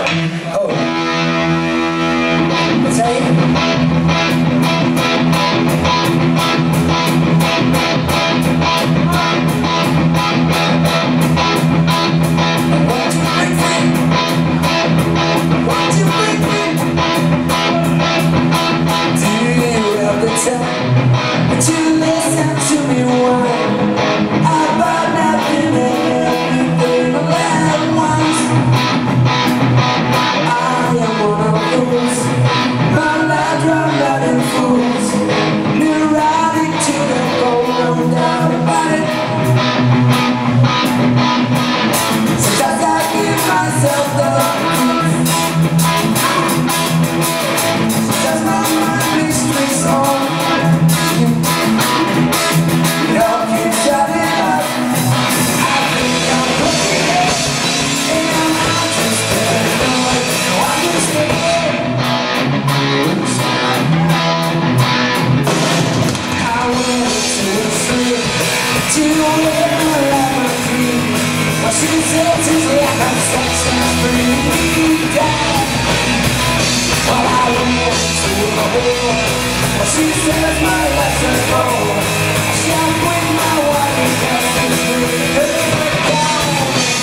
Oh, what's that? To listen to me whine about nothing and everything all at once. I am one of those melodramatic fools, neurotic to the bone, no doubt about it. Sometimes I give myself the truth. Sometimes my mind plays tricks on. She says it's like I'm such a free guy. While I went to the hole, well, she says my life's a goal. She'll quit my wife and it's really good down.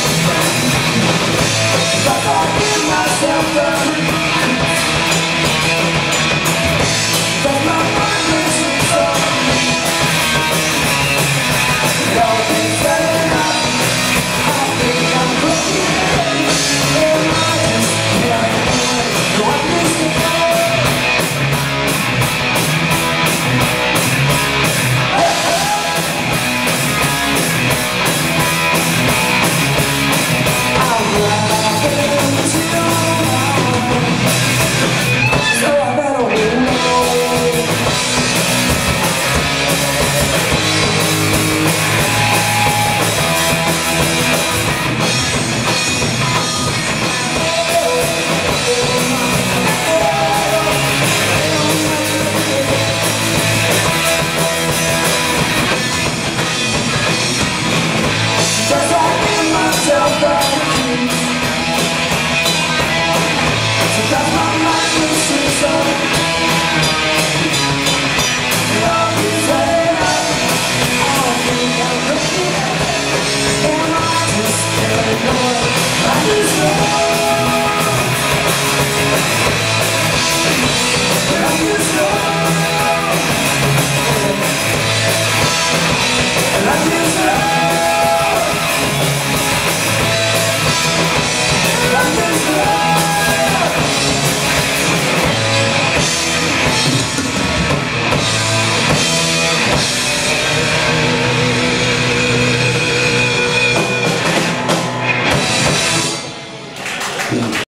But I give myself the but my mind is so it all keeps setting up. Love is love.